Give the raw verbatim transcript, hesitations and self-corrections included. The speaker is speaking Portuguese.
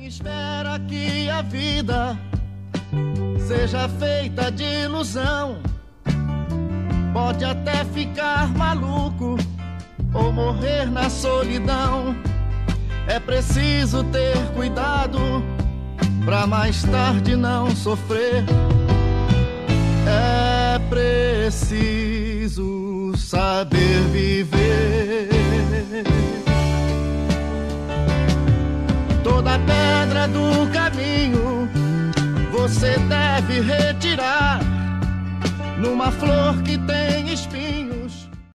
Quem espera que a vida seja feita de ilusão pode até ficar maluco ou morrer na solidão. É preciso ter cuidado pra mais tarde não sofrer. É preciso saber viver. Toda pedra do caminho você deve retirar. Numa flor que tem espinho